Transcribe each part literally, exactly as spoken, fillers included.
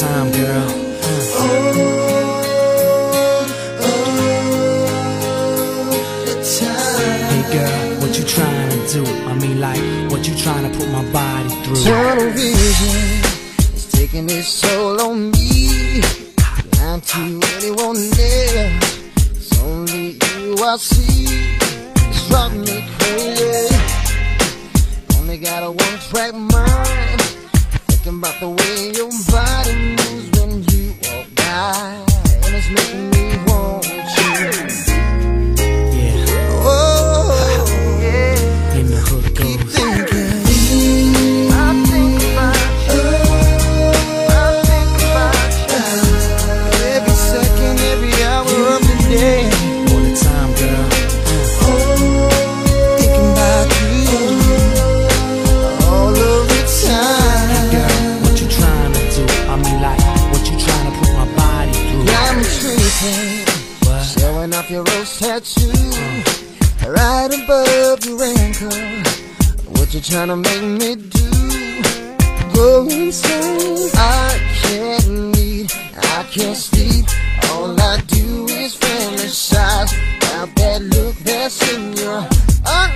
time, girl. All the time. Hey girl, what you trying to do? I mean, like, what you trying to put my body through? Tunnel vision is taking its toll on me. I'm too anyone there. It's only you I see. It's driving me crazy. Only got a one-track mind. Thinking about the way your body moves when you walk by, and it's making me want you. Yeah. Oh, yeah. In the hood goes. Keep thinking. I think about you. I think about you. Every second, every hour of the day. All the time, girl. Thinking about you all of the time. Hey girl, what you trying to do? I mean, like, what you trying to put my body through? I'm tripping, What? showing off your rose tattoo right above your ankle. What you trying to make me do? Go insane. I can't eat, I can't sleep. All I do is fantasize about that look that's in your eyes.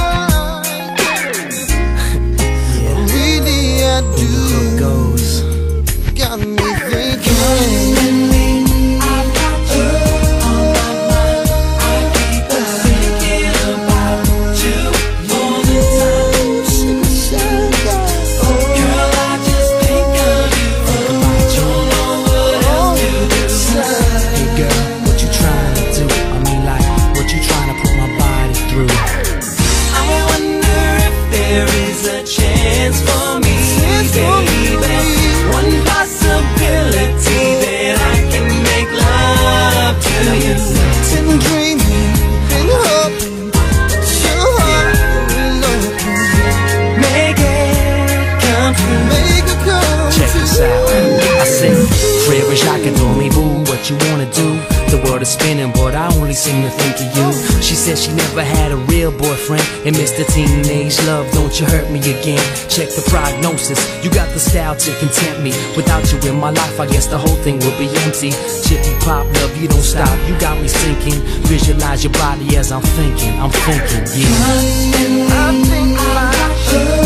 Really, I Hood do. goes. Got me thinking. What you wanna do? The world is spinning, but I only seem to think of you. She said she never had a real boyfriend and missed the teenage love. Don't you hurt me again. Check the prognosis. You got the style to content me. Without you in my life, I guess the whole thing would be empty. Chicky pop love, you don't stop. You got me sinking. Visualize your body as I'm thinking. I'm thinking, yeah. I think about you.